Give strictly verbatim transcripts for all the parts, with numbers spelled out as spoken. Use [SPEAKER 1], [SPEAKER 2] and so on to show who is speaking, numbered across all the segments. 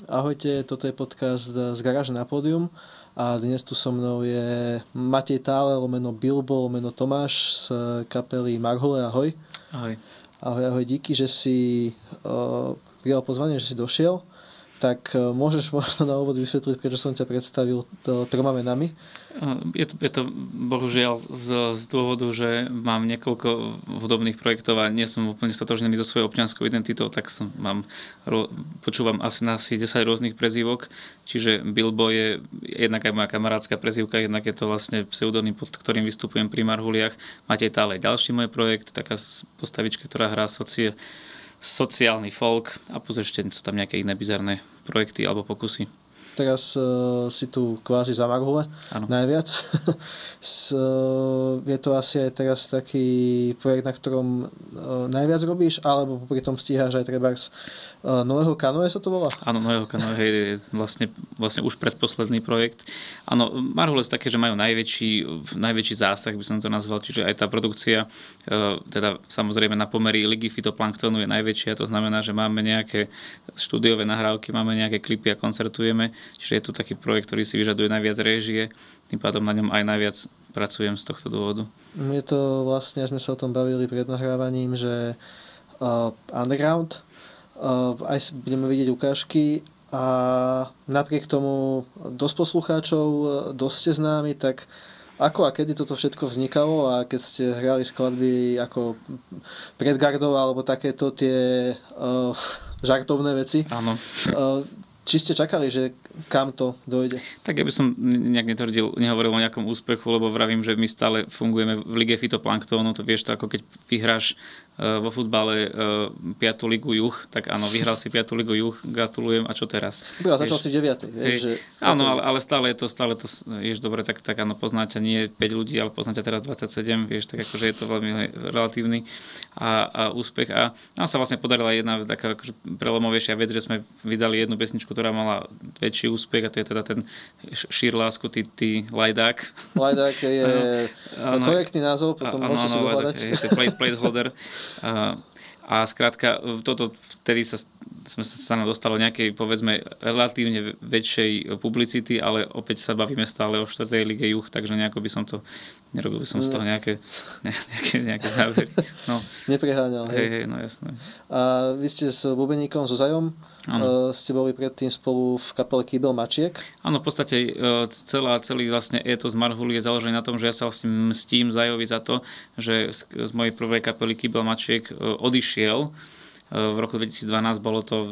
[SPEAKER 1] Ahojte, toto je podcast z Garáže na pódium a dnes tu so mnou je Matej Tále, lomeno Bilbo, lomeno Tomáš z kapely Marhule. Ahoj.
[SPEAKER 2] Ahoj.
[SPEAKER 1] Ahoj, ahoj, díky, že si uh, prijal pozvanie, že si došiel. Tak uh, môžeš možno na úvod vysvetliť, prečo som ťa predstavil uh, troma menami?
[SPEAKER 2] Je to, je to bohužiaľ z, z dôvodu, že mám niekoľko hudobných projektov a nie som úplne stotožnený so svojou občianskou identitou, tak som mám, počúvam asi na asi desať rôznych prezývok, čiže Bilbo je jednak aj moja kamarátska prezývka, jednak je to vlastne pseudonym, pod ktorým vystupujem pri Marhuliach. Matej Tále je ďalší môj projekt, taká postavička, ktorá hrá socie, sociálny folk a plus ešte sú tam nejaké iné bizarné projekty alebo pokusy.
[SPEAKER 1] Teraz uh, si tu kvázi za Marhule najviac. S, uh, je to asi aj teraz taký projekt, na ktorom uh, najviac robíš, alebo pri tom stíhaš aj trebárs uh, Nového kanoe sa to volá?
[SPEAKER 2] Áno, Nového kanoe je vlastne, vlastne už predposledný projekt. Áno, Marhule sú také, že majú najväčší, najväčší zásah, by som to nazval, čiže aj tá produkcia, uh, teda samozrejme na pomery ligy fytoplanktonu je najväčšia, to znamená, že máme nejaké štúdiové nahrávky, máme nejaké klipy a koncertujeme. Čiže je to taký projekt, ktorý si vyžaduje najviac réžie, tým pádom na ňom aj najviac pracujem z tohto dôvodu.
[SPEAKER 1] Je to vlastne, sme sa o tom bavili pred nahrávaním, že uh, underground, uh, aj budeme vidieť ukážky a napriek tomu dosť poslucháčov, dosť ste známi, tak ako a kedy toto všetko vznikalo a keď ste hrali skladby ako Pred gardou alebo takéto tie uh, žartovné veci.
[SPEAKER 2] Áno.
[SPEAKER 1] Uh, Či ste čakali, že kam to dojde?
[SPEAKER 2] Tak ja by som nejak netvrdil, nehovoril o nejakom úspechu, lebo vravím, že my stále fungujeme v lige fytoplanktonu. To vieš to, ako keď vyhráš uh, vo futbale uh, piatu ligu juh, tak áno, vyhral si piatu ligu juh, gratulujem, a čo teraz?
[SPEAKER 1] Byla, začal si v deviatej. Že...
[SPEAKER 2] Áno, ale, ale stále je to, stále to, vieš, dobre, tak, tak áno, poznáte nie päť ľudí, ale poznáte teraz dvadsaťsedem, vieš, tak akože je to veľmi relatívny a, a úspech. A nám sa vlastne podarila jedna taká akože prelomovejšia vec, že sme vydali jednu pesničku, ktorá mala väčší úspech, a to je teda ten Šír lásku, ty, ty lajdák.
[SPEAKER 1] Lajdák je ano, korektný názov, potom ano, môžete si dohľadať.
[SPEAKER 2] Je to plate, placeholder. A, a skrátka, toto vtedy sa, sme sa nám dostalo nejakej, povedzme, relatívne väčšej publicity, ale opäť sa bavíme stále o štvrtej lige juh, takže nejako by som to, nerobil by som z toho nejaké, nejaké, nejaké závery. No.
[SPEAKER 1] Nepreháňal, hej.
[SPEAKER 2] Hej, hej, no jasné.
[SPEAKER 1] A vy ste s bubeníkom, so Zajom, uh, ste boli predtým spolu v kapele Kýbel Mačiek.
[SPEAKER 2] Áno, v podstate celá, celý vlastne étos Marhuly je založený na tom, že ja sa vlastne mstím Zajovi za to, že z, z mojej prvej kapely Kýbel Mačiek odišiel. V roku dvetisícdvanásť bolo to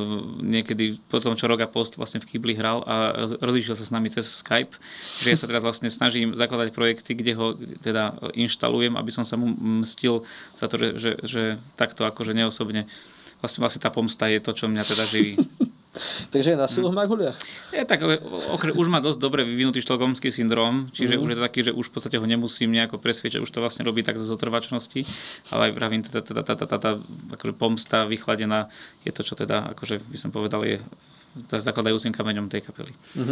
[SPEAKER 2] niekedy po tom, čo Roga Post vlastne v Kýbli hral a rozíšiel sa s nami cez Skype, že ja sa teraz vlastne snažím zakladať projekty, kde ho teda inštalujem, aby som sa mu mstil za to, že, že takto akože neosobne vlastne, vlastne tá pomsta je to, čo mňa teda živí.
[SPEAKER 1] Takže je na silu v Marhuliach?
[SPEAKER 2] Je tak, okre, už má dosť dobre vyvinutý štokholmský syndrom, čiže mm. už je to taký, že už v podstate ho nemusím nejako presviečať, už to vlastne robí tak zo zotrvačnosti, ale aj pravím, teda, teda, tá, tá, tá, tá akože pomsta vychladená je to, čo teda, akože by som povedal, je zakladajúcim kameňom tej kapely. Uh-huh.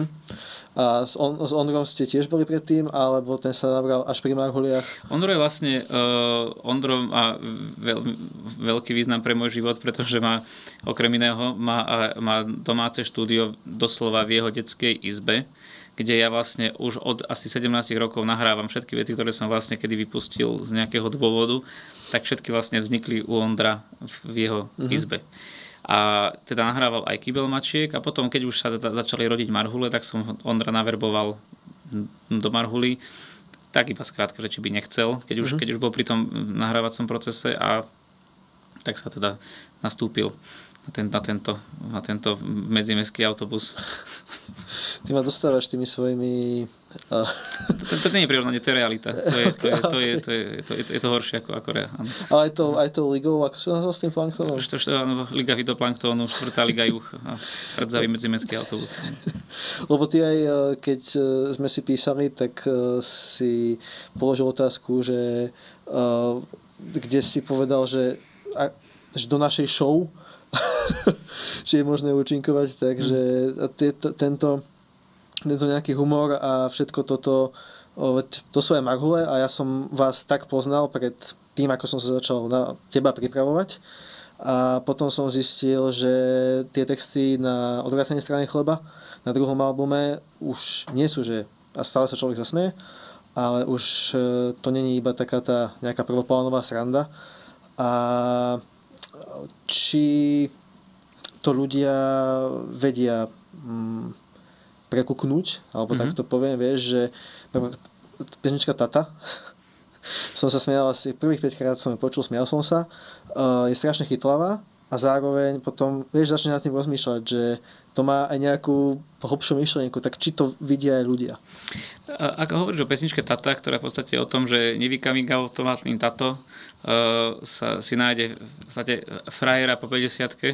[SPEAKER 1] A s, on, s Ondrom ste tiež boli predtým, alebo ten sa nabral až pri Marhuliach?
[SPEAKER 2] Ondro je vlastne, uh, Ondro má veľ, veľký význam pre môj život, pretože má, okrem iného, má, má domáce štúdio doslova v jeho detskej izbe, kde ja vlastne už od asi sedemnásť rokov nahrávam všetky veci, ktoré som vlastne kedy vypustil z nejakého dôvodu, tak všetky vlastne vznikli u Ondra v jeho uh-huh. izbe. A teda nahrával aj Kýbel Mačiek a potom, keď už sa teda začali rodiť Marhule, tak som Ondra naverboval do Marhuly, tak iba skrátka, že či by nechcel, keď už, mm-hmm. keď už bol pri tom nahrávacom procese, a tak sa teda nastúpil na, ten, na, tento, na tento medzimestský autobus.
[SPEAKER 1] Ty ma dostávaš tými svojimi... Uh...
[SPEAKER 2] To, to nie je prirovnanie, to je realita. To je to, je, to, je, to, je, to, je, je to horšie ako, ako rea.
[SPEAKER 1] Ale aj to, aj to ligou, ako sa nazval s tým planktónom?
[SPEAKER 2] Što, što, liga fytoplanktonu, štvrtá liga juh a hrdzavý medzimestský autobus.
[SPEAKER 1] Lebo ty aj, keď sme si písali, tak si položil otázku, že kde si povedal, že, že do našej show že je možné účinkovať, takže tieto, tento, tento nejaký humor a všetko toto, to sú aj Marhule a ja som vás tak poznal pred tým, ako som sa začal na teba pripravovať A potom som zistil, že tie texty na Odvrátenej strane chleba na druhom albume už nie sú, že a stále sa človek zasmeje, ale už to není iba taká tá nejaká prvoplánová sranda. A či to ľudia vedia mm, prekuknúť, alebo mm-hmm. tak to poviem, vieš, že pesnička Tata som sa smial asi prvých päť krát som ju počul, smial som sa, uh, je strašne chytlavá a zároveň potom, vieš, začne nad tým rozmýšľať, že to má aj nejakú hlbšiu myšlienku, tak či to vidia aj ľudia.
[SPEAKER 2] Ako hovoríš o pesničke Tata, ktorá v podstate o tom, že nevykaming automatný tato uh, sa si nájde v podstate frajera po päťdesiatke,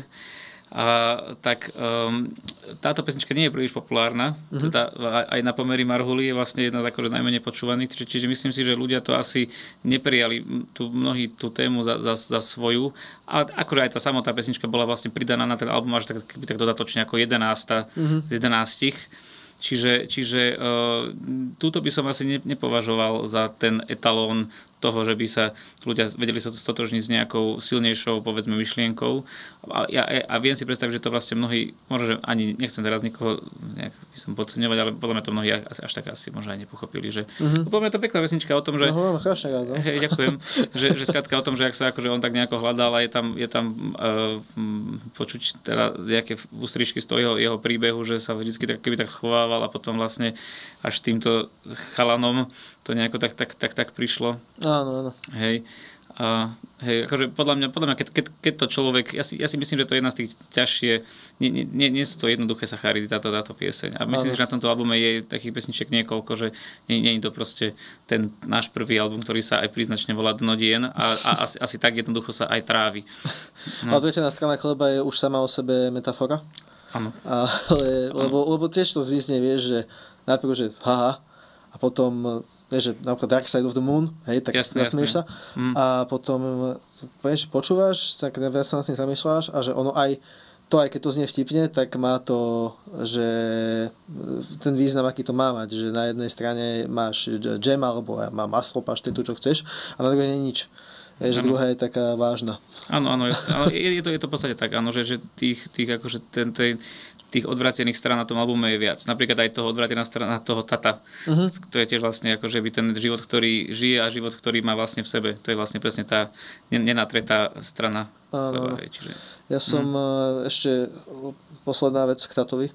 [SPEAKER 2] a tak um, táto pesnička nie je príliš populárna, uh-huh. teda aj na pomery Marhuly je vlastne jedna z akože najmenej počúvaných, či, čiže myslím si, že ľudia to asi neprijali tu, mnohí tú tému za, za, za svoju, a akože aj tá samotná pesnička bola vlastne pridaná na ten album až tak, keby tak dodatočne ako jedenásta uh-huh. z jedenástich. Čiže, čiže uh, túto by som asi ne, nepovažoval za ten etalón toho, že by sa ľudia vedeli sa stotožniť s nejakou silnejšou, povedzme, myšlienkou. A, ja, a viem si predstaviť, že to vlastne mnohí, možno, že ani nechcem teraz nikoho nejak by som podceňovať, ale podľa mňa to mnohí až, až tak asi možno aj nepochopili, že uh-huh. podľa mňa to pekná pesnička o tom, že
[SPEAKER 1] no, strašne rád, no.
[SPEAKER 2] hej, ďakujem, že, že skrátka o tom, že ak sa akože on tak nejako hľadal a je tam, je tam uh, počuť teda nejaké ústrižky z toho jeho, jeho príbehu, že sa vždycky tak, keby tak schovával a potom vlastne až týmto chalanom to nejako tak, tak, tak, tak prišlo.
[SPEAKER 1] Áno, áno.
[SPEAKER 2] Hej. A, hej, akože podľa mňa, podľa mňa keď, keď, keď to človek, ja si, ja si myslím, že to je jedna z tých ťažšie, nie, nie, nie sú to jednoduché sacharidy, táto, táto pieseň. A myslím, ano. Že na tomto albume je takých pesničiek niekoľko, že nie, nie je to proste ten náš prvý album, ktorý sa aj príznačne volá Dno dien a, a asi, asi tak jednoducho sa aj trávi.
[SPEAKER 1] No. A Odvrátená strana chleba je už sama o sebe metafora.
[SPEAKER 2] Áno.
[SPEAKER 1] Ale, lebo, lebo tiež to zvýzne, vieš, že najprv, že haha, a potom vieš, že napríklad Dark Side of the Moon, hej, tak nasmieš sa. Mm. A potom, vieš, počúvaš, tak viac sa nad tým zamýšľaš a že ono aj, to aj keď to znie vtipne, tak má to, že ten význam, aký to má mať, že na jednej strane máš džem, alebo má maslo, paštetu, čo chceš, a na druhej nie je nič. Je, že druhá je taká vážna.
[SPEAKER 2] Áno, áno, jasne. Ale je, je, to, je to v podstate tak, áno, že, že tých, tých, akože ten, ten, tých odvrátených strán na tom albume je viac. Napríklad aj toho odvrátená strana toho Tata. Uh-huh. To je tiež vlastne akože by ten život, ktorý žije a život, ktorý má vlastne v sebe. To je vlastne presne tá nenatretá strana.
[SPEAKER 1] Áno.
[SPEAKER 2] Čiže...
[SPEAKER 1] Ja som hmm. ešte posledná vec k Tatovi.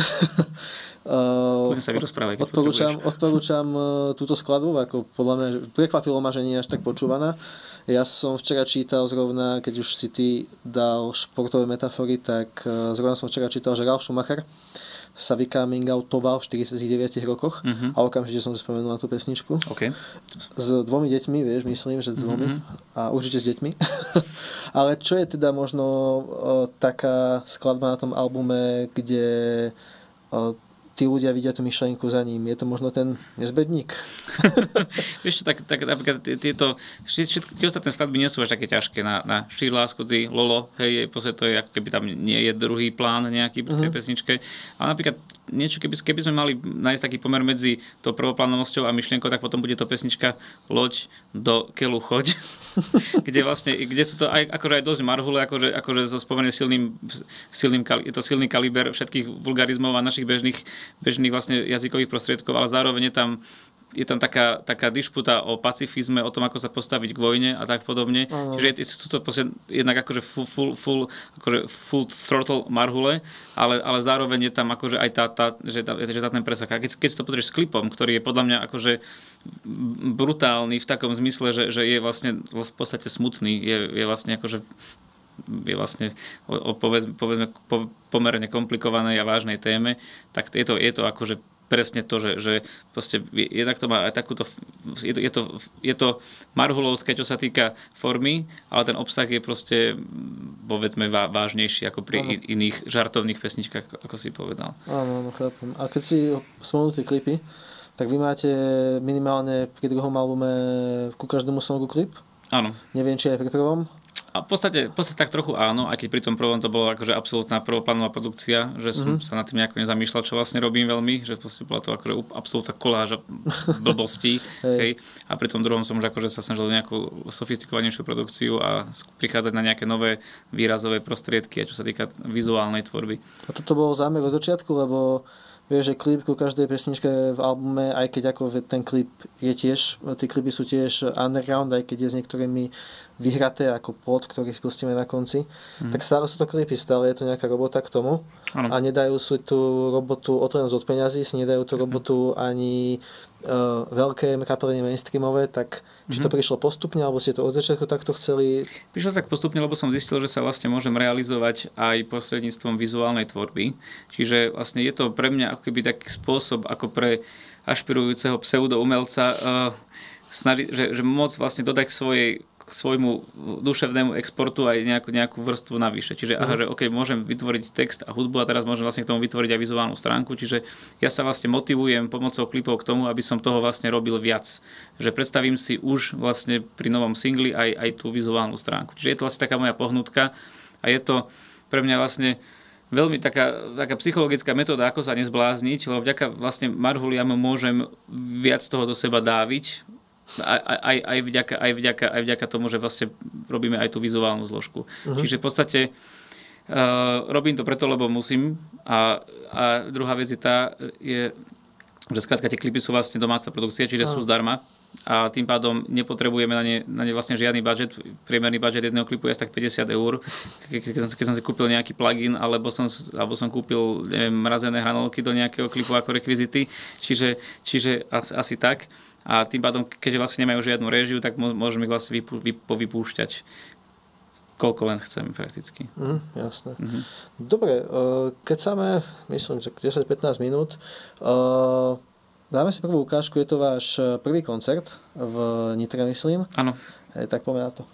[SPEAKER 1] uh,
[SPEAKER 2] sa vyrozprávať,
[SPEAKER 1] odporúčam, odporúčam túto skladbu, ako podľa mňa prekvapilo ma, že nie je až tak počúvaná. Ja som včera čítal zrovna, keď už si ty dal športové metafory, tak zrovna som včera čítal, že Ralf Schumacher sa vycoming outoval v štyridsiatich deviatich rokoch uh-huh. a okamžite som si spomenul na tú pesničku.
[SPEAKER 2] Okay.
[SPEAKER 1] S dvomi deťmi, vieš, myslím, že s dvomi uh-huh. a určite s deťmi. Ale čo je teda možno o, taká skladba na tom albume, kde o, tí ľudia vidia tú myšlienku za ním. Je to možno ten nezbedník?
[SPEAKER 2] Vieš čo, tak, tak napríklad tieto, všetky tie ostatné skladby nie sú až také ťažké na, na Štír lásku, ty, Lolo, hej, proste to je ako keby tam nie je druhý plán nejaký pri tej uh-huh. pesničke. Ale napríklad niečo, keby, keby sme mali nájsť taký pomer medzi tou prvoplánovosťou a myšlienkou, tak potom bude to pesnička Loď do keľu choď, kde vlastne, kde sú to aj, akože aj dosť marhule, akože, akože so spomeným silným, silným, je to silný kaliber všetkých vulgarizmov a našich bežných bežných vlastne jazykových prostriedkov, ale zároveň je tam, je tam taká, taká dišputa o pacifizme, o tom, ako sa postaviť k vojne a tak podobne. Uh-huh. Čiže sú to proste jednak akože full, full, full, akože full throttle marhule, ale, ale zároveň je tam akože aj tá, tá že, tá, že tá ten presah. A keď, keď si to pozrieš s klipom, ktorý je podľa mňa akože brutálny v takom zmysle, že, že je vlastne v podstate smutný, je, je vlastne akože je vlastne o, o povedzme, povedzme po, pomerne komplikovanej a vážnej téme, tak je to, je to akože presne to, že, že proste jednak to má aj takúto, je to, je to, je to marhulovské, čo sa týka formy, ale ten obsah je proste povedzme vážnejší ako pri ano. Iných žartovných pesničkách, ako si povedal.
[SPEAKER 1] Áno, áno, chápem. A keď si spomenul tie klipy, tak vy máte minimálne pri druhom albume ku každému songu klip?
[SPEAKER 2] Áno.
[SPEAKER 1] Neviem, či aj pri prvom?
[SPEAKER 2] A v podstate, v podstate tak trochu áno, aj keď pri tom prvom to bolo akože absolútna prvoplánová produkcia, že som mm-hmm. sa nad tým nejako nezamýšľal, čo vlastne robím veľmi, že proste bola to akože absolútna koláža blbostí. Hej. A pri tom druhom som už akože sa snažil nejakú sofistikovanejšiu produkciu a prichádzať na nejaké nové výrazové prostriedky, čo sa týka vizuálnej tvorby.
[SPEAKER 1] A toto bolo zámer od začiatku, lebo vieš, že klip ku každej pesničke v albume, aj keď ako ten klip je tiež, tí klipy sú tiež underground, aj keď je s niektorými vyhraté ako pod, ktorý si pustíme na konci, mm. tak stále sú to klipy, stále je to nejaká robota k tomu ano. A nedajú si tú robotu otvorenosť od peňazí, si nedajú tú Jasne. robotu ani uh, veľké kapely mainstreamové, tak či to mm-hmm. prišlo postupne, alebo ste to od začiatku takto chceli?
[SPEAKER 2] Prišlo tak postupne, lebo som zistil, že sa vlastne môžem realizovať aj prostredníctvom vizuálnej tvorby. Čiže vlastne je to pre mňa ako keby taký spôsob, ako pre ašpirujúceho pseudoumelca, uh, snaži, že, že môcť vlastne dodať k svojej k svojmu duševnému exportu aj nejakú, nejakú vrstvu navyše. Čiže aha, že OK, môžem vytvoriť text a hudbu a teraz môžem vlastne k tomu vytvoriť aj vizuálnu stránku. Čiže ja sa vlastne motivujem pomocou klipov k tomu, aby som toho vlastne robil viac. Že predstavím si už vlastne pri novom singli aj, aj tú vizuálnu stránku. Čiže je to vlastne taká moja pohnutka a je to pre mňa vlastne veľmi taká, taká psychologická metóda, ako sa nezblázniť, lebo vďaka vlastne Marhuliam môžem viac toho do seba dáviť, Aj, aj, aj, vďaka, aj, vďaka, aj vďaka tomu, že vlastne robíme aj tú vizuálnu zložku. Uh-huh. Čiže v podstate uh, robím to preto, lebo musím a, a druhá vec je tá, je, že skrátka tie klipy sú vlastne domáca produkcia, čiže uh-huh. sú zdarma a tým pádom nepotrebujeme na ne, na ne vlastne žiadny budget. Priemerný budget jedného klipu je asi tak päťdesiat eur. Ke, keď, som, keď som si kúpil nejaký plugin alebo som, alebo som kúpil neviem, mrazené hranolky do nejakého klipu ako rekvizity, čiže, čiže asi, asi tak. A tým pádom, keďže vlastne nemajú žiadnu réžiu, tak môžem ich vlastne vypú, vypúšťať koľko len chcem prakticky.
[SPEAKER 1] Mm, jasné. Mm-hmm. Dobre, keď máme, myslím, že desať pätnásť minút, dáme si prvú ukážku, je to váš prvý koncert v Nitre, myslím.
[SPEAKER 2] Áno.
[SPEAKER 1] Tak poďme na to.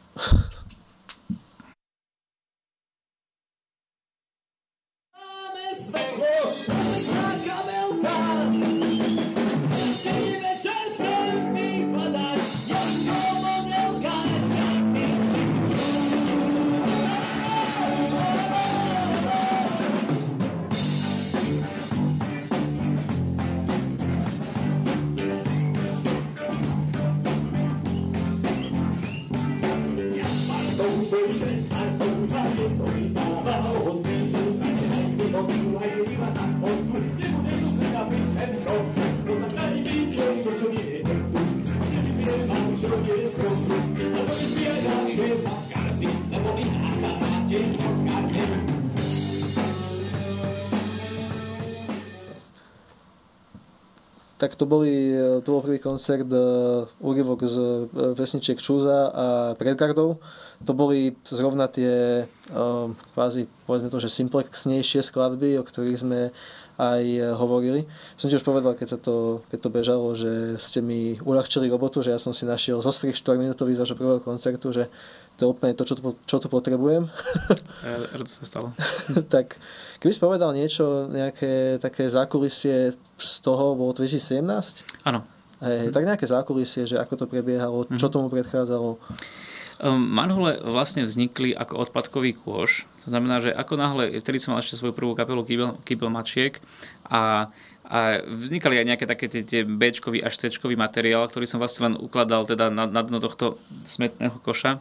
[SPEAKER 1] Tak to, boli, to bol prvý koncert uh, úryvok z uh, pesničiek Čúza a Predgardov. To boli zrovna tie uh, kvázi, povedzme to, že simplexnejšie skladby, o ktorých sme aj uh, hovorili. Som ti už povedal, keď, sa to, keď to bežalo, že ste mi uľahčili robotu, že ja som si našiel zo strých štyriminútový z vašho prvého koncertu, že to je úplne to, čo tu, čo tu potrebujem.
[SPEAKER 2] Ja, to sa stalo.
[SPEAKER 1] Tak, keby si povedal niečo, nejaké také zákulisie z toho, bolo dvetisícsedemnásť?
[SPEAKER 2] Áno.
[SPEAKER 1] Hej, hm. Tak nejaké zákulisie, že ako to prebiehalo, hm. čo tomu predchádzalo?
[SPEAKER 2] Um, Manhole vlastne vznikli ako odpadkový kôš. To znamená, že ako náhle, vtedy som mal ešte svoju prvú kapelu Kýbel, Kýbel Mačiek a A vznikali aj nejaké také tie, tie B-čkový až C-čkový materiál, ktorý som vlastne len ukladal teda na, na dno tohto smetného koša,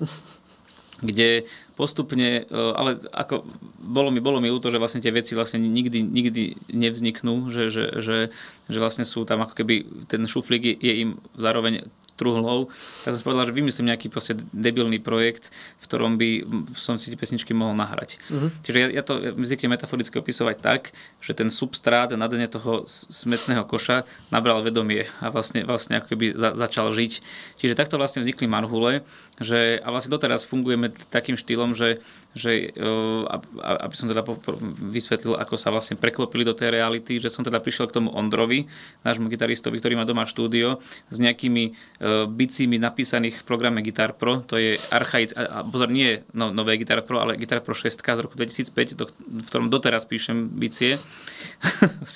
[SPEAKER 2] kde postupne, ale ako bolo mi, bolo mi ľúto, že vlastne tie veci vlastne nikdy, nikdy nevzniknú, že, že, že, že vlastne sú tam ako keby ten šuflík je, je im zároveň truhlou. Ja som povedal, že vymyslím nejaký proste debilný projekt, v ktorom by som si tie pesničky mohol nahrať. Uh-huh. Čiže ja, ja to zvyknem metaforicky opisovať tak, že ten substrát na dne toho smetného koša nabral vedomie a vlastne, vlastne ako keby za, začal žiť. Čiže takto vlastne vznikli Marhule, že a vlastne doteraz fungujeme takým štýlom, že, že aby som teda vysvetlil, ako sa vlastne preklopili do tej reality, že som teda prišiel k tomu Ondrovi, nášmu gitaristovi, ktorý má doma štúdio, s nejakými bicími napísaných v programe Guitar Pro, to je archaic, a pozor, nie no, nové Guitar Pro, ale Guitar Pro šesť z roku dvetisícpäť, do, v ktorom doteraz píšem bicie.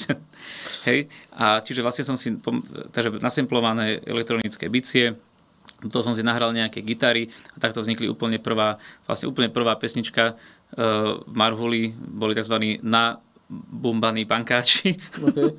[SPEAKER 2] Hej, a čiže vlastne som si, takže nasemplované elektronické bicie, To som si nahral nejaké gitary a takto vznikli úplne prvá, vlastne úplne prvá pesnička uh, Marhuli, boli tzv. Na bumbaní pankáči. Okay.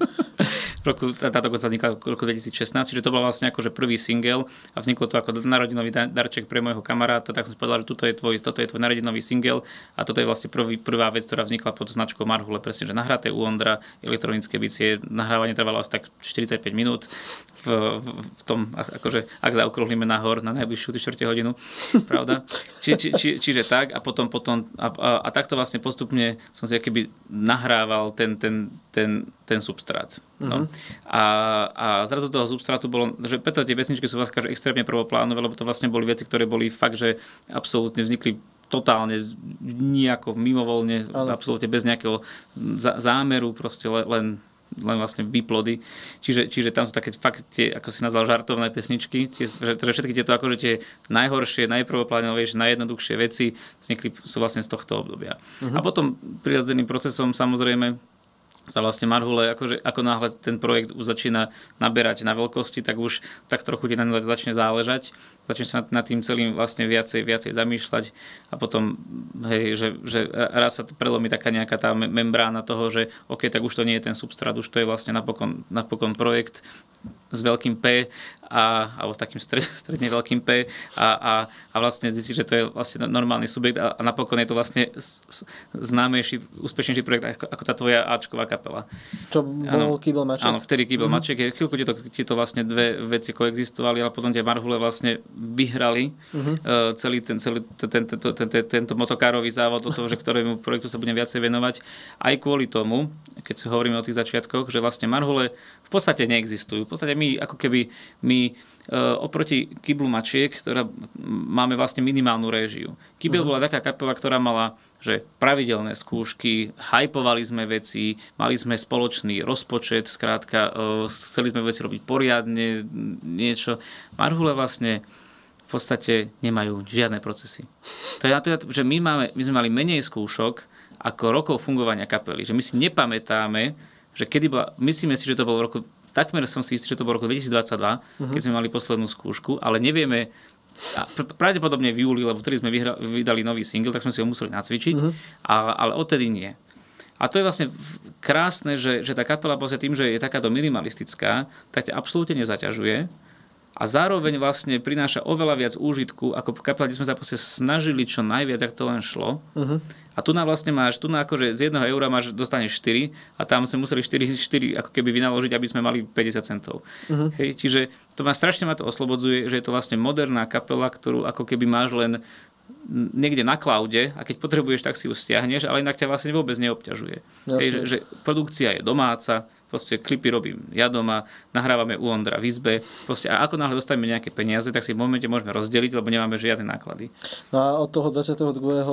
[SPEAKER 2] roku, táto sa vznikla v roku dvetisícšestnásť, čiže to bol vlastne akože prvý single a vzniklo to ako narodinový darček pre môjho kamaráta, tak som si povedal, že toto je tvoj, toto je tvoj narodinový single a toto je vlastne prvý, prvá vec, ktorá vznikla pod značkou Marhule, presne, že nahraté u Ondra, elektronické bicie, nahrávanie trvalo asi tak štyridsaťpäť minút v, v, v tom, akože, ak zaokrúhlime nahor na najbližšiu tri štvrte hodinu, pravda? Či, či, či, čiže tak a potom, potom a, a, a takto vlastne postupne som si akoby nahrával ten, ten, ten, ten substrát. No. Uh-huh. A, a zrazu toho substrátu bolo, že preto tie pesničky sú vlastne extrémne prvoplánové, lebo to vlastne boli veci, ktoré boli fakt, že absolútne vznikli totálne nejako mimovoľne, ale absolútne bez nejakého zámeru, proste len len vlastne výplody. Čiže, čiže tam sú také fakt tie, ako si nazval, žartovné pesničky, tie, že, že všetky tieto akože tie najhoršie, najprvoplánovejšie, najjednoduchšie veci vznikli sú vlastne z tohto obdobia. Uh-huh. A potom prirodzeným procesom samozrejme sa vlastne Marhule, akože, ako náhle ten projekt už začína naberať na veľkosti, tak už tak trochu ti na ňu začne záležať. Začne sa nad tým celým vlastne viacej, viacej zamýšľať a potom, hej, že, že raz sa prelomí taká nejaká tá membrána toho, že OK, tak už to nie je ten substrát, už to je vlastne napokon, napokon projekt s veľkým P a, alebo s takým stred, stredne veľkým P a, a, a vlastne zistí, že to je vlastne normálny subjekt a, a napokon je to vlastne známejší, úspešnejší projekt ako, ako tá tvoja Ačková kapela.
[SPEAKER 1] Čo bol Kýbel Maček?
[SPEAKER 2] Áno, vtedy Kýbel mm-hmm. Maček. Chvíľku tieto, tieto vlastne dve veci koexistovali, ale potom tie Marhule vlastne vyhrali mm-hmm. uh, celý, ten, celý ten, ten, ten, ten, tento motokárový závod od toho, že ktorému projektu sa budem viacej venovať. Aj kvôli tomu, keď si hovoríme o tých začiatkoch, že vlastne Marhule v podstate neexistujú. V podstate my ako keby my uh, oproti Kýblu Mačiek, ktorá máme vlastne minimálnu réžiu. Kýbel uh-huh. bola taká kapela, ktorá mala že pravidelné skúšky, hypovali sme veci, mali sme spoločný rozpočet, skrátka uh, chceli sme veci robiť poriadne, niečo. Marhule vlastne v podstate nemajú žiadne procesy. To je na to, že my, máme, my sme mali menej skúšok ako rokov fungovania kapely. Že my si nepamätáme, že kedy bola, myslíme si, že to bolo v roku, takmer som si istý, že to bolo v roku dvetisícdvadsaťdva, uh-huh. keď sme mali poslednú skúšku, ale nevieme, a pravdepodobne v júli, lebo vtedy sme vyhra, vydali nový single, tak sme si ho museli nacvičiť, uh-huh. ale, ale odtedy nie. A to je vlastne krásne, že, že tá kapela vlastne tým, že je takáto minimalistická, tak ťa absolútne nezaťažuje a zároveň vlastne prináša oveľa viac úžitku, ako kapela, kde sme sa proste snažili čo najviac, ak to len šlo. Uh-huh. A tu na vlastne máš, tu na akože z jedného eura máš, dostaneš štyri a tam sme museli štyri, štyri ako keby vynaložiť, aby sme mali päťdesiat centov. Uh-huh. Hej, čiže to ma strašne ma to oslobodzuje, že je to vlastne moderná kapela, ktorú ako keby máš len niekde na cloude a keď potrebuješ, tak si ju stiahneš, ale inak ťa vlastne vôbec neobťažuje. Hej, že, že produkcia je domáca, proste klipy robím ja doma, nahrávame u Ondra v izbe, proste a ako náhle dostaneme nejaké peniaze, tak si v momente môžeme rozdeliť, lebo nemáme žiadne náklady.
[SPEAKER 1] No a od toho dvadsiateho druhého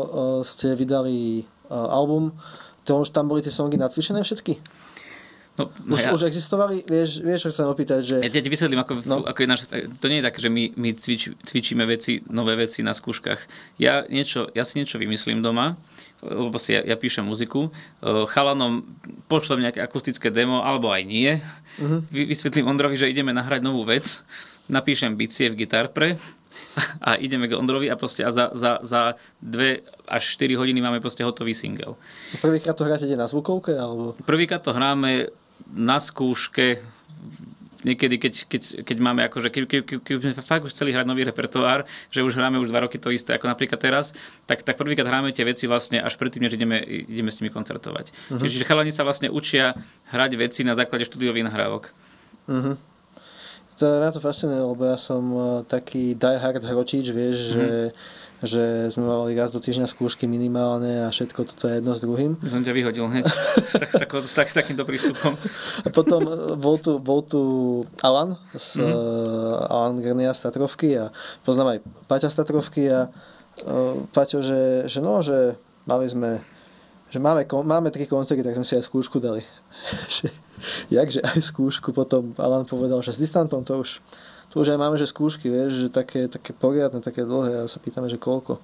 [SPEAKER 1] ste vydali album, to už tam boli tie songy nacvičené všetky?
[SPEAKER 2] No,
[SPEAKER 1] už,
[SPEAKER 2] ja,
[SPEAKER 1] už existovali? Vieš, vieš, čo chcem opýtať, že...
[SPEAKER 2] Ja ti vysvetlím, ako, no. ako je naš, to nie je tak, že my, my cvič, cvičíme veci, nové veci na skúškach. Ja, niečo, ja si niečo vymyslím doma, lebo si ja, ja píšem muziku, chalanom pošlem nejaké akustické demo, alebo aj nie. Uh-huh. Vysvetlím Ondrovi, že ideme nahrať novú vec, napíšem bicie v Guitar Pre a ideme k Ondrovi a, proste a za, za, za dve až štyri hodiny máme proste hotový single.
[SPEAKER 1] Prvýkrát to hráte na zvukovke? Alebo...
[SPEAKER 2] Prvýkrát to hráme na skúške, niekedy, keď, keď, keď máme akože, keď, keď, keď sme fakt už chceli hrať nový repertoár, že už hráme už dva roky to isté, ako napríklad teraz, tak, tak prvýkrát hráme tie veci vlastne až predtým, než ideme, ideme s nimi koncertovať. Uh-huh. Čiže chalani sa vlastne učia hrať veci na základe štúdiových nahrávok. Uh-huh.
[SPEAKER 1] To mňa to fascinuje, lebo ja som taký diehard hročič, vieš, uh-huh. že že sme mali raz do týždňa skúšky minimálne a všetko toto je jedno s druhým.
[SPEAKER 2] By som ťa vyhodil hneď s, tak, s, tako, s, tak, s takýmto prístupom. A
[SPEAKER 1] potom bol tu, bol tu Alan z mm-hmm. uh, Alan Grnia z Tatrovky a poznám aj Paťa z Tatrovky a uh, Paťo, že, že no, že mali sme že máme, máme tri koncerty, tak sme si aj skúšku dali. že, jakže aj skúšku, potom Alan povedal, že s distantom to už Tu už aj máme, že skúšky, vieš, že také, také poriadne, také dlhé a sa pýtame, že koľko?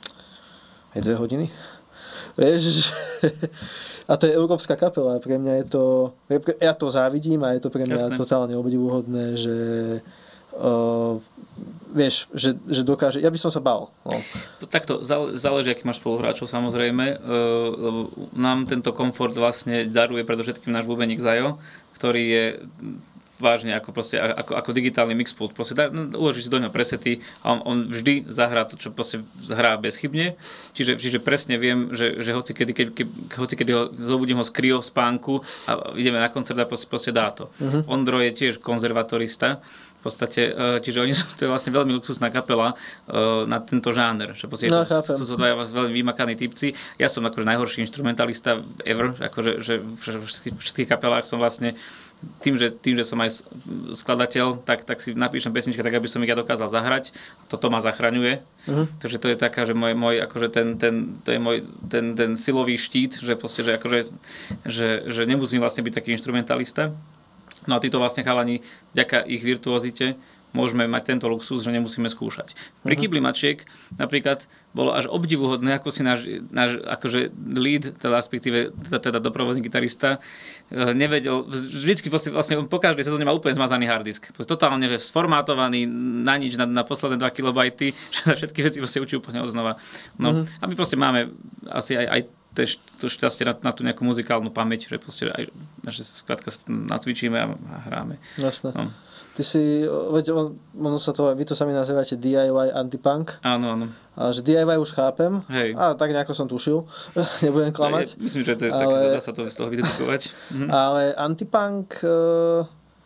[SPEAKER 1] Aj dve hodiny? Vieš, že... A to je európska kapela, pre mňa je to... Ja to závidím a je to pre mňa Jasne. totálne obdivuhodné, že uh, vieš, že, že dokáže, ja by som sa bál. No.
[SPEAKER 2] Takto, záleží, aký máš spoluhráčov, samozrejme, lebo nám tento komfort vlastne daruje predovšetkým náš bubeník Zajo, ktorý je vážne ako, proste, ako, ako digitálny mixpult. Proste dá, uložíš si do ňa presety a on, on vždy zahrá to, čo proste hrá bezchybne. Čiže, čiže presne viem, že, že hoci kedy, keď, hoci kedy ho zobudím ho z kryo spánku a ideme na koncert a proste, proste dá to. Uh-huh. Ondro je tiež konzervatorista. V podstate, čiže oni sú, to je vlastne veľmi luxusná kapela uh, na tento žáner. Že proste,
[SPEAKER 1] no,
[SPEAKER 2] sú, sú to dvaja veľmi vymakaní typci. Ja som akože najhorší instrumentalista ever, akože že v všetkých, všetkých kapelách som vlastne tým, že, tým, že som aj skladateľ, tak, tak si napíšem pesničky tak, aby som ich ja dokázal zahrať. Toto ma zachraňuje. Uh-huh. Takže to je taká, že môj, môj akože ten, ten, to je môj ten, ten silový štít, že proste, že akože, že, že nemusím vlastne byť taký instrumentalista. No a títo vlastne chalani, vďaka ich virtuozite, môžeme mať tento luxus, že nemusíme skúšať. Pri uh-huh. Kybli Mačiek napríklad bolo až obdivuhodné, ako si náš, náš akože lead, teda respektíve teda, teda doprovodný gitarista, nevedel, vždycky vlastne po každej sezóne má úplne zmazaný harddisk. Totálne, že sformátovaný na nič, na, na posledné dva kilobajty, že sa všetky veci vlastne učí úplne odznova. No, uh-huh. a my proste máme asi aj, aj to šťastie na, na tú nejakú muzikálnu pamäť, že proste aj naše skladka nacvičíme a, a hráme.
[SPEAKER 1] Jasné.
[SPEAKER 2] No.
[SPEAKER 1] Ty si, veď on, ono sa to, vy to sami nazývate dé í vaj antipunk.
[SPEAKER 2] Áno, áno.
[SPEAKER 1] A že dé í vaj už chápem.
[SPEAKER 2] Hej.
[SPEAKER 1] A tak nejako som tušil. Nebudem klamať.
[SPEAKER 2] Ja, myslím, že to je
[SPEAKER 1] ale,
[SPEAKER 2] také, dá sa to z toho vydedukovať. Mhm.
[SPEAKER 1] Ale antipunk... Uh,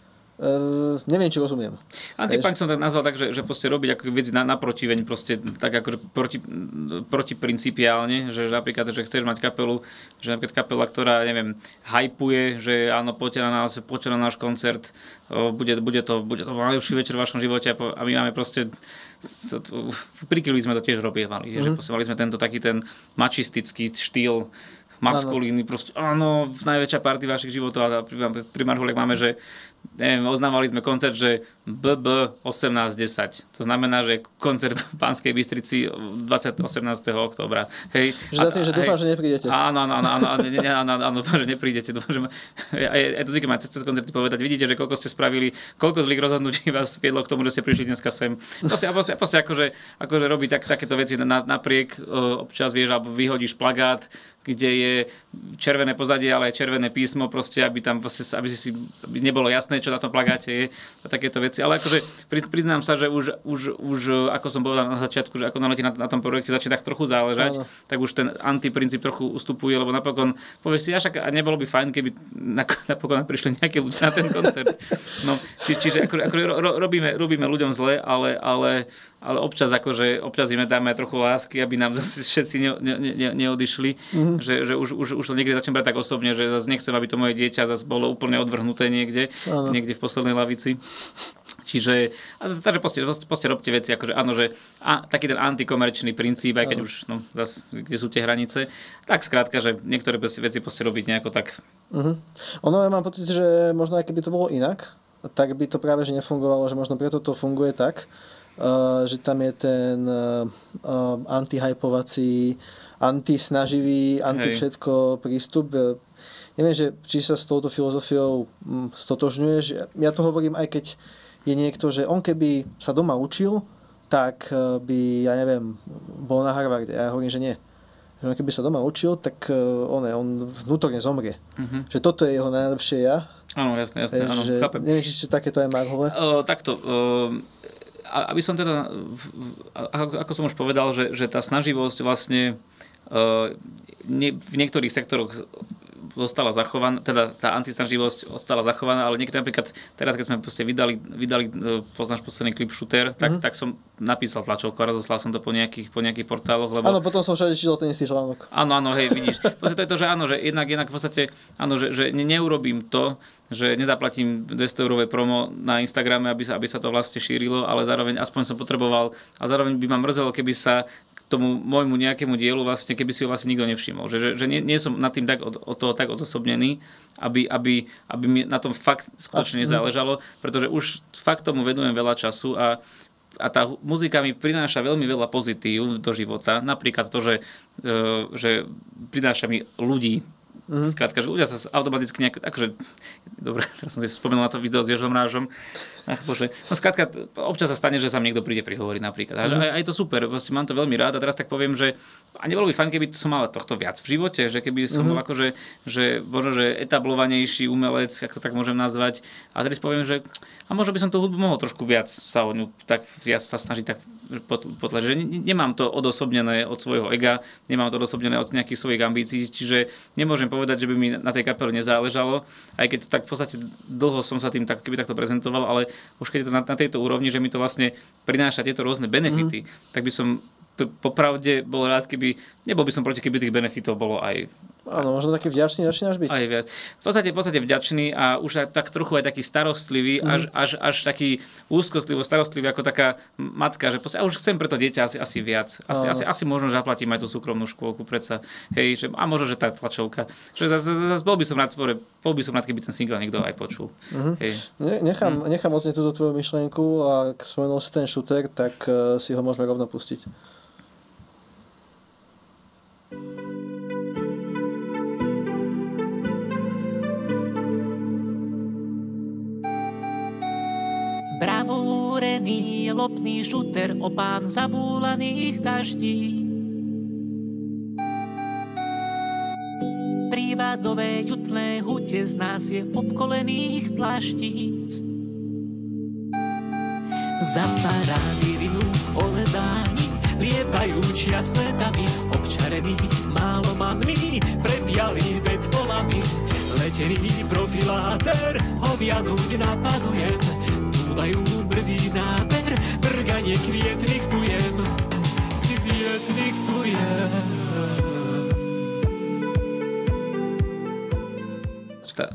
[SPEAKER 1] Uh, neviem, či rozumiem.
[SPEAKER 2] Antipunk som tak nazval tak, že, že proste robiť ako veci na, na protiveň, proste tak ako proti, protiprincipiálne, že napríklad, že chceš mať kapelu, že napríklad kapela, ktorá, neviem, hypuje, že áno, poďte na nás, poďte na náš koncert, bude, bude to, bude to najlepší večer v vašom živote a my máme proste pri Kybli sme to tiež robievali, mm-hmm. že proste mali sme tento taký ten mačistický štýl maskulíny, proste áno, najväčšia party vašich životov a pri, pri Marhuliek máme, že neviem, oznávali sme koncert, že bé bé osemnásť desať. To znamená, že koncert v Banskej Bystrici dvadsiateho osemnásteho októbra. Hej.
[SPEAKER 1] Že za tým, že dúfam, že neprídete.
[SPEAKER 2] Áno, áno, áno, áno, áno, áno, že neprídete. Dúfam, že aj to zvykne mať cez koncerty povedať. Vidíte, že koľko ste spravili, koľko zlých rozhodnutí vás viedlo k tomu, že ste prišli dneska sem. Proste, proste, proste akože, akože robí tak, takéto veci na, napriek občas, vieš, alebo vyhodíš plagát, kde je červené pozadie, ale aj červené písmo, proste, aby tam vlastne, aby si aby nebolo jasné, čo na tom plagáte je a takéto veci. Ale akože priznám sa, že už, už, už ako som povedal na začiatku, že ako na, na tom projekte začne tak trochu záležať, Áno. tak už ten antiprincíp trochu ustupuje, lebo napokon povieš si, ja však nebolo by fajn, keby napokon prišli nejaké ľudia na ten koncert. No, či, čiže akože, akože ro, robíme, robíme ľuďom zle, ale, ale, ale občas akože, občas im dáme trochu lásky, aby nám zase všetci ne, ne, ne, neodišli. Mm-hmm. Že, že už, už, už to niekde začnem brať tak osobne, že zase nechcem, aby to moje dieťa zase bolo úplne odvrhnuté niekde, ano. niekde v poslednej lavici. Čiže, takže proste, proste robte veci, akože áno, že a, taký ten antikomerčný princíp, aj keď ano. už, no, zase, kde sú tie hranice, tak skrátka, že niektoré veci proste robiť nejako tak.
[SPEAKER 1] Uh-huh. Ono, ja mám pocit, že možno aj keby to bolo inak, tak by to práve, že nefungovalo, že možno preto to funguje tak, uh, že tam je ten uh, uh, antihypovací antisnaživý, antivšetko prístup. Neviem, že či sa s touto filozofiou stotožňuješ. Ja to hovorím, aj keď je niekto, že on keby sa doma učil, tak by, ja neviem, bol na Harvarde. Ja hovorím, že nie. Že on keby sa doma učil, tak on, on vnútorne zomrie. Uh-huh. Že toto je jeho najlepšie ja.
[SPEAKER 2] Áno, jasné, jasné. Áno,
[SPEAKER 1] že, chápem. Neviem, či takéto aj Marhole.
[SPEAKER 2] Uh, takto... Uh... Aby som teda, ako som už povedal, že, že tá snaživosť vlastne uh, nie, v niektorých sektoroch zostala zachovaná, teda tá antisnaživosť ostala zachovaná, ale niekedy napríklad teraz, keď sme proste vydali, vydali náš posledný klip Shooter, tak, mm-hmm. tak som napísal tlačovku a rozoslal som to po nejakých, po nejakých portáloch. Lebo...
[SPEAKER 1] Áno, potom som všade čítal ten istý článok.
[SPEAKER 2] Áno, áno, hej, vidíš. Proste to je to, že áno, že jednak, jednak v podstate, áno, že, že neurobím to, že nezaplatím dvesto eurové promo na Instagrame, aby sa, aby sa to vlastne šírilo, ale zároveň aspoň som potreboval a zároveň by ma mrzelo, keby sa tomu môjmu nejakému dielu vlastne, keby si ho vlastne nikto nevšimol. Že, že, že nie, nie som nad tým tak od, od toho tak odosobnený, aby, aby, aby mi na tom fakt skutočne nezáležalo, pretože už fakt tomu venujem veľa času a a tá muzika mi prináša veľmi veľa pozitív do života. Napríklad to, že, že prináša mi ľudí Mm. Skrátka, že ľudia sa automaticky nejak, akože, dobre, teraz som si spomenul na to video s Ježom Mrážom. Ach bože. No skrátka, občas sa stane, že sa mi niekto príde prihovoriť napríklad. A mm. aj, aj to super, vlastne mám to veľmi rád a teraz tak poviem, že a nebolo by fajn, keby som mal tohto viac v živote, že keby som mm. bol akože, že možno, že etablovanejší umelec, ako to tak môžem nazvať. A teraz poviem, že a možno by som tú hudbu mohol trošku viac sa o ňu tak viac sa snažiť tak potlačiť, že nemám to odosobnené od svojho ega, nemám to odosobnené od nejakých svojich ambícií, čiže nemôžem povedať, že by mi na tej kapele nezáležalo, aj keď to tak v podstate dlho som sa tým tak, keby takto prezentoval, ale už keď je to na, na tejto úrovni, že mi to vlastne prináša tieto rôzne benefity, mm. tak by som popravde bol rád, keby, nebol by som proti, keby tých benefitov bolo aj...
[SPEAKER 1] Áno, možno taký vďačný začínaš byť.
[SPEAKER 2] Aj viac. V podstate, v podstate vďačný a už tak trochu aj taký starostlivý, mm. až, až, až taký úzkostlivo starostlivý ako taká matka, že podstate, a už chcem pre to dieťa asi, asi viac. Asi, asi, asi možno, že zaplatím aj tú súkromnú škôlku predsa. Hej, že, a možno, že tá tlačovka. Že zase zas, bol by som rád, bol by som rád, keby ten single niekto aj počul. Mm-hmm. Hej.
[SPEAKER 1] Nechám, mm. nechám odznieť túto tvoju myšlienku a ak spomenul si ten šuter, tak uh, si ho môžeme rovno pustiť.
[SPEAKER 3] Bravúrený lopný šuter, opán zabúlaných daždí. Prívadové jutné hute z nás je obkolených plaštíc. Za parády rinu oledáni liepajú čiasné damy, občarení málomanní, prebiali vetvolami. Letený profiláter, hovianuť napadujem, túlajú brvý náber, vrganie kvietných tujem, kvietných tujem.
[SPEAKER 2] Ta.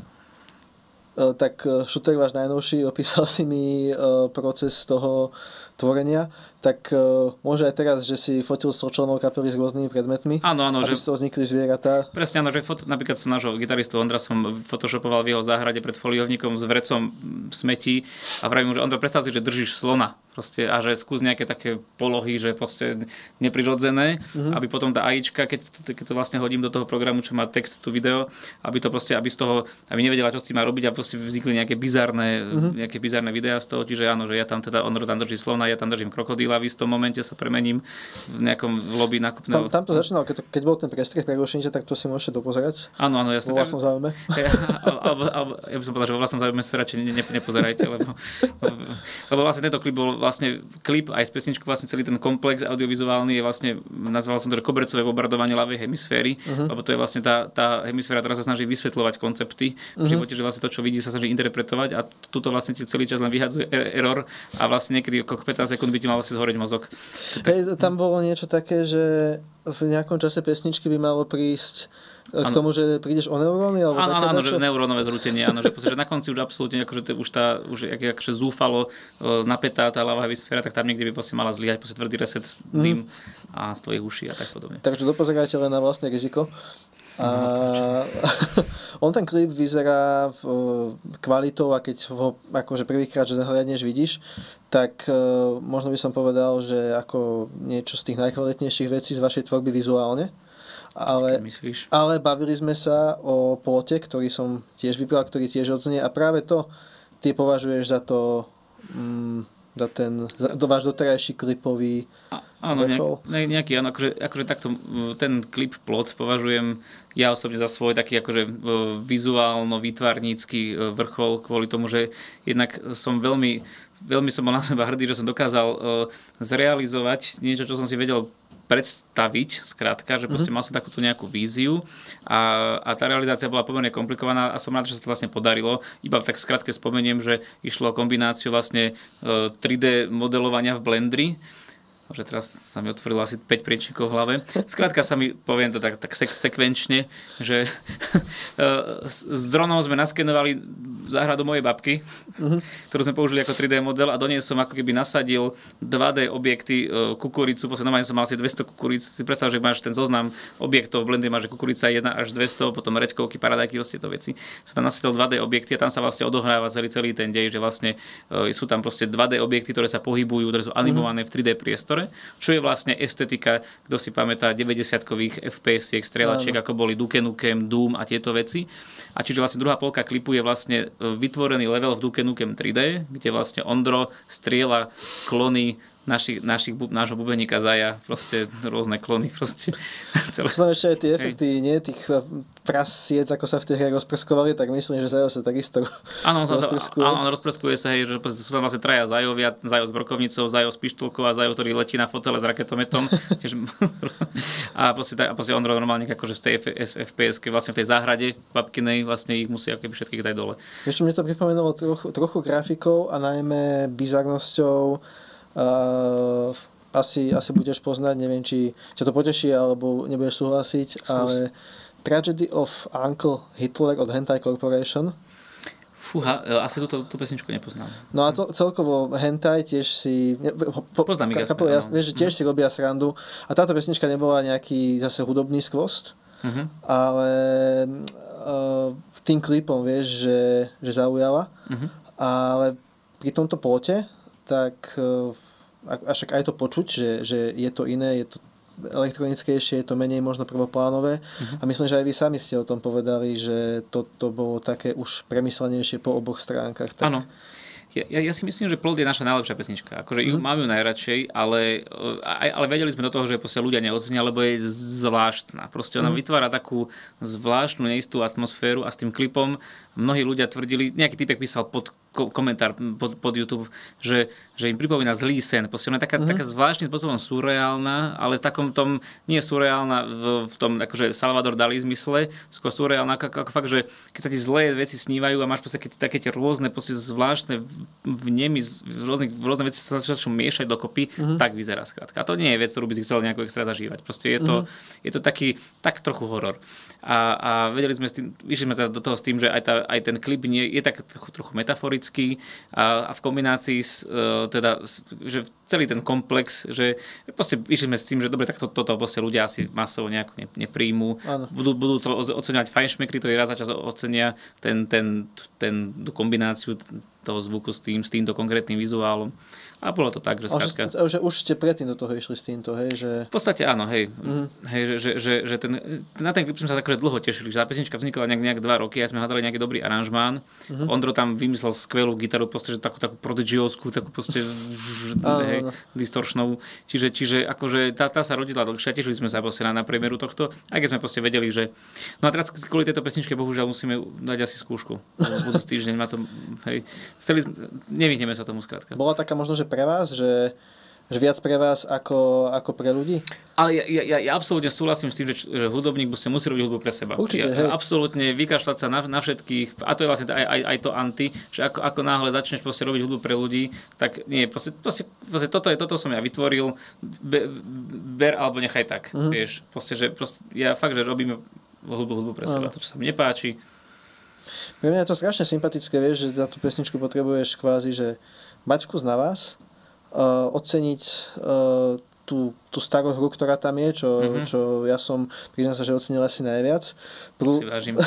[SPEAKER 1] Tak šuter váš najnovší, opísal si mi proces toho tvorenia, tak môže aj teraz, že si fotil s členov kapely s rôznymi predmetmi,
[SPEAKER 2] áno, áno,
[SPEAKER 1] aby
[SPEAKER 2] že...
[SPEAKER 1] z toho vznikli zvieratá.
[SPEAKER 2] Presne, áno, že fot... napríklad som nášho gitaristu Ondra som photoshopoval v jeho záhrade pred foliovníkom s vrecom smetí a vravím mu, že Ondra, predstav si, že držíš slona. Proste, a že skús nejaké také polohy, že proste neprirodzené, mm-hmm. aby potom tá AIčka, keď to, keď to vlastne hodím do toho programu, čo má text, tu video, aby to proste, aby z toho, aby nevedela, čo s tým má robiť a proste vznikli nejaké bizarné, mm-hmm. nejaké bizarné videá z toho, čiže áno, že ja tam teda, Ondro tam drží slona, ja tam držím krokodíla, v istom momente sa premením v nejakom lobby nákupného.
[SPEAKER 1] Tam, tam to začínalo, keď, keď bol ten prestrih prerušenite, tak to si môžete dopozerať.
[SPEAKER 2] Áno, áno, jasne.
[SPEAKER 1] Vo vlastnom záujme.
[SPEAKER 2] Alebo, alebo, ja by som povedal, že vo vlastnom záujme sa radšej ne, ne, nepozerajte, lebo, lebo vlastne tento klip bol vlastne klip aj z pesničku, vlastne celý ten komplex audiovizuálny je vlastne, nazval som to, že kobercové bombardovanie ľavej hemisféry, uh-huh. lebo to je vlastne tá, tá hemisféra, ktorá sa snaží vysvetľovať koncepty uh-huh. v živote, že vlastne to, čo vidí, sa snaží interpretovať a tuto vlastne ti celý čas len vyhadzuje error a vlastne niekedy okolo pätnásť sekúnd by ti mal vlastne zhoreť mozog.
[SPEAKER 1] Hej, tam bolo niečo také, že v nejakom čase pesničky by malo prísť k ano. Tomu, že prídeš o neuróny? Alebo
[SPEAKER 2] áno, áno, že neurónové zrútenie, áno, že, že na konci už absolútne, akože už tá, už jak, akože zúfalo napätá tá ľavá hemisféra, tak tam niekde by proste mala zlyhať, proste tvrdý reset, dym mm. a z tvojich uší a tak podobne.
[SPEAKER 1] Takže dopozerajte len na vlastné riziko. A on ten klip vyzerá kvalitou a keď ho akože prvýkrát, že nahliadneš, vidíš, tak možno by som povedal, že ako niečo z tých najkvalitnejších vecí z vašej tvorby vizuálne. Ale, ale bavili sme sa o plote, ktorý som tiež vybral, ktorý tiež odznie a práve to ty považuješ za to mm, za ten za, do váš doterajší klipový a, áno, nejak,
[SPEAKER 2] nejaký, áno, akože, akože takto ten klip plot považujem ja osobne za svoj taký akože vizuálno-výtvarnícky vrchol kvôli tomu, že jednak som veľmi veľmi som bol na seba hrdý, že som dokázal zrealizovať niečo, čo som si vedel predstaviť, skrátka, že proste mal som takúto nejakú víziu a, a tá realizácia bola pomerne komplikovaná a som rád, že sa to vlastne podarilo. Iba tak skrátke spomeniem, že išlo o kombináciu vlastne tri dé modelovania v Blendri, že teraz sa mi otvorilo asi päť priečníkov v hlave. Skrátka sa mi, poviem to tak, tak sek- sekvenčne, že s dronom sme naskenovali záhradu mojej babky, uh-huh. ktorú sme použili ako tri dé model a do nej som ako keby nasadil dva dé objekty, kukuricu, posledne som mal asi dvesto kukuríc. Si predstav, že máš ten zoznam objektov v Blende, máš kukurica jeden až dvesto, potom reďkovky, paradajky, vlastne to veci. Som tam nasadil dva dé objekty a tam sa vlastne odohráva celý, celý ten dej, že vlastne sú tam proste dva dé objekty, ktoré sa pohybujú, ktoré sú animované uh-huh. v tri dé priestore. simulátore, čo je vlastne estetika, kto si pamätá deväťdesiatkových ef pé esiek, strieľačiek, ako boli Duke Nukem, Doom a tieto veci. A čiže vlastne druhá polka klipu je vlastne vytvorený level v Duke Nukem tri dé, kde vlastne Ondro strieľa klony Naši, našich, nášho bubeníka Zaja, proste rôzne klony. Proste.
[SPEAKER 1] Celé. Sú tam ešte aj tie efekty, nie? Tých prasiec, ako sa v tej hre rozpreskovali, tak myslím, že Zajo sa takisto
[SPEAKER 2] áno,
[SPEAKER 1] rozpreskuje.
[SPEAKER 2] Áno, rozpreskuje sa, hej, že sú tam vlastne traja Zajovia, Zajo s brokovnicou, Zajo s pištolkou a Zajo, ktorý letí na fotele s raketometom. a proste, a proste Ondro normálne akože v tej ef pé eske, vlastne v tej záhrade babkinej, vlastne ich musí akoby všetkých dať dole.
[SPEAKER 1] Ešte mne to pripomenulo trochu, trochu grafikou a najmä bizarnosťou. Uh, asi, asi budeš poznať, neviem, či ťa to poteší, alebo nebudeš súhlasiť, Skús. ale Tragedy of Uncle Hitler od Hentai Corporation.
[SPEAKER 2] Fúha, asi túto, tú pesničku nepoznám.
[SPEAKER 1] No a to, celkovo Hentai tiež si... Po,
[SPEAKER 2] Poznám ich, jasné.
[SPEAKER 1] Ja, vieš, že tiež si robia srandu. A táto pesnička nebola nejaký zase hudobný skvost, uh-huh. ale uh, tým klipom, vieš, že, že zaujala. Uh-huh. Ale pri tomto plote tak a však aj to počuť, že, že je to iné, je to elektronickejšie, je to menej možno prvoplánové uh-huh. a myslím, že aj vy sami ste o tom povedali, že to, to bolo také už premyslenejšie po oboch stránkach.
[SPEAKER 2] Áno. Ja, ja si myslím, že Plot je naša najlepšia pesnička. Akože mm. máme ju najradšej, ale, ale vedeli sme do toho, že ľudia neocenia, lebo je zvláštna. Proste ona mm. vytvára takú zvláštnu neistú atmosféru a s tým klipom mnohí ľudia tvrdili, nejaký typek písal pod komentár pod, pod YouTube, že, že im pripomína Zlý sen. Proste ona je taká, mm. taká zvláštnym spôsobom surreálna, ale v takom tom, nie surreálna v, v tom akože Salvador Dalí zmysle, skôr surreálna ako, ako fakt, že keď sa ti zlé veci snívajú a máš proste také, také tie rôzne proste zvláštne vnemy, rôzne, rôzne veci sa začnú miešať dokopy, mm. tak vyzerá skrátka. A to nie je vec, ktorú by si chcel nejako extra zažívať. Proste je to, mm. je to taký, tak trochu horor. A, a vedeli sme, s tým, vyšli sme teda do toho s tým, že aj, tá, aj ten klip nie, je tak trochu, trochu metaforický a, a v kombinácii s, uh, teda, že celý ten komplex, že proste vyšli sme s tým, že dobre, tak to, toto proste ľudia asi masovo nejako ne, nepríjmu. Budú, budú to oceňovať fajnšmekry, ktorí raz za čas ocenia ten, ten, ten, tú kombináciu toho zvuku s tým, s týmto konkrétnym vizuálom. A bolo to tak, že skrátka...
[SPEAKER 1] Že, že už ste predtým do toho išli s týmto, hej? Že...
[SPEAKER 2] V podstate áno, hej. Mm. hej že, že, že, že ten, na ten klip sme sa takže dlho tešili, že tá pesnička vznikla nejak, nejak dva roky a sme hľadali nejaký dobrý aranžmán. Mm-hmm. Ondro tam vymyslel skvelú gitaru, proste, že takú, takú prodigiovskú, takú proste hej, distorčnovú. Čiže, čiže akože tá, tá sa rodila dlhšie, tešili sme sa proste na, na premiéru tohto, aj keď sme proste vedeli, že... No a teraz kvôli tejto pesničke bohužiaľ musíme dať asi skúšku. Budúci týždeň má to... Hej, chceli, nevyhneme sa tomu skrátka.
[SPEAKER 1] Bola taká možno, že pre vás, že, že viac pre vás ako, ako pre ľudí?
[SPEAKER 2] Ale ja, ja, ja absolútne súhlasím s tým, že, že hudobník musí robiť hudbu pre seba.
[SPEAKER 1] Určite,
[SPEAKER 2] ja, absolútne vykašľať sa na, na všetkých, a to je vlastne aj, aj, aj to anti, že ako, ako náhle začneš proste robiť hudbu pre ľudí, tak nie, proste, proste, proste toto, je, toto som ja vytvoril, be, ber alebo nechaj tak, mm-hmm. vieš. Proste, že proste, ja fakt, že robím hudbu, hudbu pre seba, to, čo sa mi nepáči.
[SPEAKER 1] Pre mňa je to strašne sympatické, vieš, že za tú pesničku potrebuješ kvázi, že mať vkus na vás, uh, oceniť uh, tú, tú starú hru, ktorá tam je, čo, mm-hmm. čo ja som, priznám sa, že ocenil asi najviac. Plus,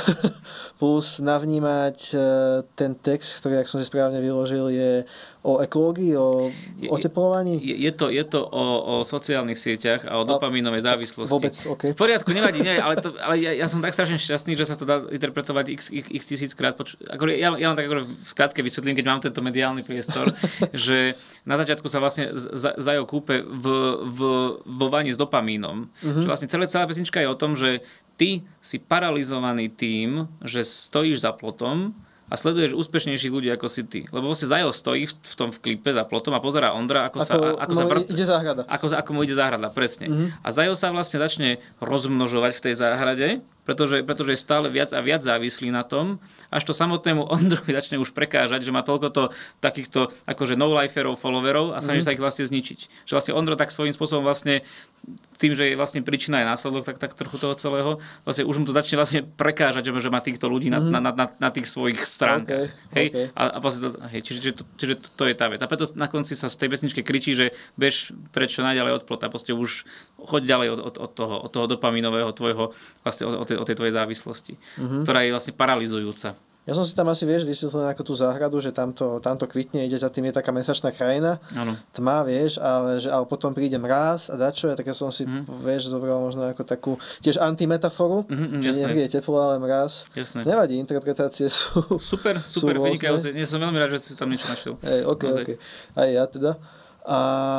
[SPEAKER 1] plus navnímať uh, ten text, ktorý, ak som si správne vyložil, je o ekológii, o oteplovaní.
[SPEAKER 2] Je, je, to, je to o, o sociálnych sieťach a o dopamínovej závislosti.
[SPEAKER 1] Vôbec, okay.
[SPEAKER 2] V poriadku, nevadí, nie, ale, to, ale ja, ja som tak strašne šťastný, že sa to dá interpretovať x, x, x tisíckrát. Poču- ako, ja, ja len tak ako v krátke vysvetlím, keď mám tento mediálny priestor, že na začiatku sa vlastne Zajo kúpe v, v, vo vani s dopamínom. Mm-hmm. Že vlastne celá, celá pesnička je o tom, že ty si paralizovaný tým, že stojíš za plotom a sleduješ úspešnejších ľudí ako si ty. Lebo vlastne Zajo stojí v, v tom v klipe za plotom a pozerá Ondra, ako, ako sa... Ako,
[SPEAKER 1] no,
[SPEAKER 2] sa vr...
[SPEAKER 1] ide záhrada.
[SPEAKER 2] Ako, ako mu ide záhrada, presne.
[SPEAKER 1] Mm-hmm.
[SPEAKER 2] A Zajo sa vlastne začne rozmnožovať v tej záhrade, pretože, pretože je stále viac a viac závislý na tom, až to samotnému Ondrovi začne už prekážať, že má toľkoto takýchto akože no-liferov, followerov a snaží mm-hmm. sa ich vlastne zničiť. Že vlastne Ondro tak svojím spôsobom vlastne tým, že je vlastne príčina aj následok tak, tak trochu toho celého, vlastne už mu to začne vlastne prekážať, že, že má týchto ľudí mm-hmm. na, na, na, na tých svojich stránkach.
[SPEAKER 1] Okay,
[SPEAKER 2] hej?
[SPEAKER 1] okay.
[SPEAKER 2] A, a vlastne to, hej, čiže, čiže, to, čiže to, to je tá vec. A preto na konci sa z tej pesničke kričí, že bež prečo najďalej od plota, proste už choď ďalej od, od, od toho, od toho dopamínového tvojho, vlastne od, od, tej, od tej tvojej závislosti, mm-hmm. ktorá je vlastne paralizujúca.
[SPEAKER 1] Ja som si tam asi, vieš, vysvetlil ako tú záhradu, že tamto, tamto kvitne, ide za tým je taká mesačná krajina,
[SPEAKER 2] Áno.
[SPEAKER 1] tma, vieš, ale, že, ale potom príde mráz a dačo, a tak ja som si, mm. vieš, zobral možno ako takú, tiež antimetaforu,
[SPEAKER 2] mm-hmm,
[SPEAKER 1] že nepríde teplo, ale mráz.
[SPEAKER 2] Jasné.
[SPEAKER 1] Nevadí, interpretácie sú
[SPEAKER 2] Super, super, vynikajúce. Nie som veľmi rád, že si tam niečo našiel.
[SPEAKER 1] Hej, ok, ok. Aj ja teda. A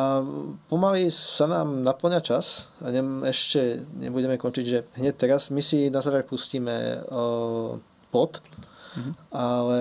[SPEAKER 1] pomaly sa nám naplňa čas a ne, ešte nebudeme končiť, že hneď teraz my si na záver pustíme uh, pod. Mm-hmm. Ale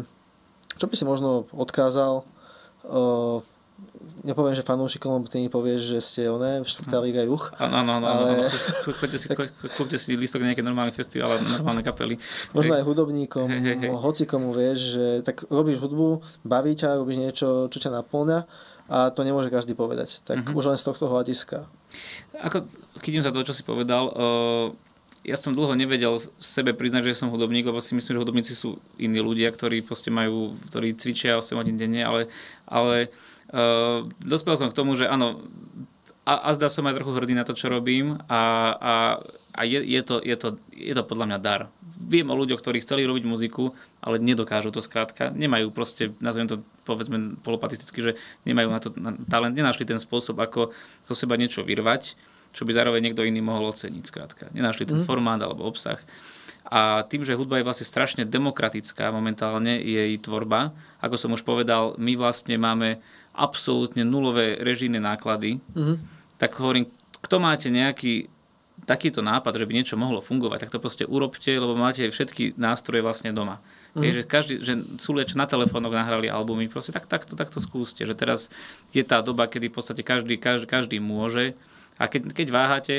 [SPEAKER 1] čo by si možno odkázal, uh, nepoviem, že fanúšikom, lebo ty mi povieš, že ste oné, štvrtá liga juh.
[SPEAKER 2] Áno, áno, áno.
[SPEAKER 1] Ale...
[SPEAKER 2] Choďte si, kúpte si lístok nejaké normálne festivály, normálne kapely.
[SPEAKER 1] Možno aj hudobníkom,
[SPEAKER 2] hey, hey, hey.
[SPEAKER 1] hoci komu vieš, že tak robíš hudbu, baví ťa, robíš niečo, čo ťa naplňa a to nemôže každý povedať. Tak mm-hmm. už len z tohto hľadiska. Ako,
[SPEAKER 2] chytím sa toho, čo si povedal, uh, ja som dlho nevedel sebe priznať, že som hudobník, lebo si myslím, že hudobníci sú iní ľudia, ktorí proste majú, ktorí cvičia osem hodín denne, ale, ale uh, dospel som k tomu, že áno, a, a zdá som aj trochu hrdý na to, čo robím a, a, a je, je, to, je, to, je to podľa mňa dar. Viem o ľuďoch, ktorí chceli robiť muziku, ale nedokážu to skrátka. Nemajú proste, nazviem to povedzme polopatisticky, že nemajú na to na talent, nenašli ten spôsob, ako zo seba niečo vyrvať, čo by zároveň niekto iný mohol oceniť, skrátka. Nenašli ten mm. formát alebo obsah. A tým, že hudba je vlastne strašne demokratická momentálne, jej tvorba, ako som už povedal, my vlastne máme absolútne nulové režijné náklady, mm. tak hovorím, kto máte nejaký takýto nápad, že by niečo mohlo fungovať, tak to proste urobte, lebo máte všetky nástroje vlastne doma. Mm. Je, že, každý, že sú lieč na telefónoch nahrali albumy, proste tak, takto, takto skúste, že teraz je tá doba, kedy v podstate každý, každý, každý môže. A keď, keď váhate,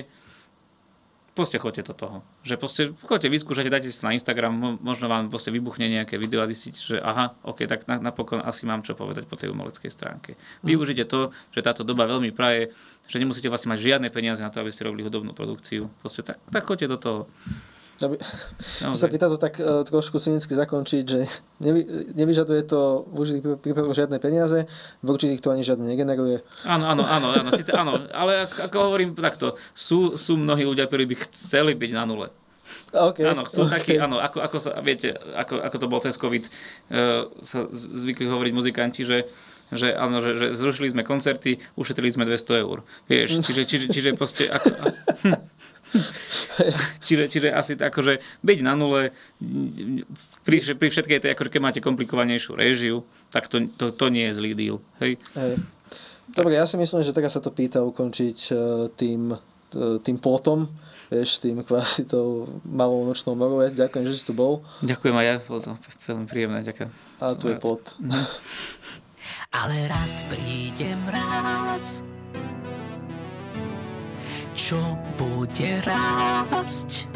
[SPEAKER 2] proste choďte do toho. Že proste choďte, vyskúšajte, dajte si na Instagram, možno vám proste vybuchne nejaké video a zistíte, že aha, ok, tak napokon asi mám čo povedať po tej umeleckej stránke. Využite to, že táto doba veľmi praje, že nemusíte vlastne mať žiadne peniaze na to, aby ste robili hudobnú produkciu. Proste tak, tak choďte do toho.
[SPEAKER 1] Aby, no, sa pýta to tak uh, trošku cynicky zakončiť, že nevy, nevyžaduje to v určitých prípadoch žiadne peniaze, v určitých to ani žiadne negeneruje.
[SPEAKER 2] Áno, áno, áno, áno, síce áno, ale ako, ako hovorím takto, sú, sú mnohí ľudia, ktorí by chceli byť na nule.
[SPEAKER 1] Okay,
[SPEAKER 2] áno, chcú
[SPEAKER 1] okay.
[SPEAKER 2] taký, áno, ako, ako sa, viete, ako, ako to bol cez COVID, uh, sa zvykli hovoriť muzikanti, že že áno, že, že zrušili sme koncerty, ušetrili sme dvesto eur. Vieš, čiže, čiže, čiže proste ako, čiže, čiže asi akože byť na nule pri, pri všetkej tej, akože keď máte komplikovanejšiu réžiu, tak to, to, to nie je zlý deal. Hej?
[SPEAKER 1] Hej. Dobre, ja si myslím, že teraz sa to pýta ukončiť tým, tým potom, vieš, tým kvázi tou malou nočnou morou. Ďakujem, že si tu bol.
[SPEAKER 2] Ďakujem aj ja, bolo to veľmi príjemné. Ďakujem.
[SPEAKER 1] A tu je pod.
[SPEAKER 3] Ale raz príde mráz, čo bude rásť.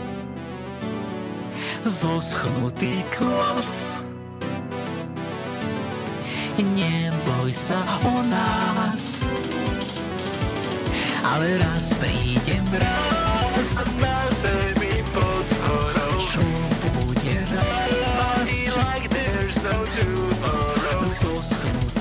[SPEAKER 3] Zoschnutý klos, neboj sa o nás. Ale raz príde mráz, na zemi pod horou, čo bude rásť. Zoschnutý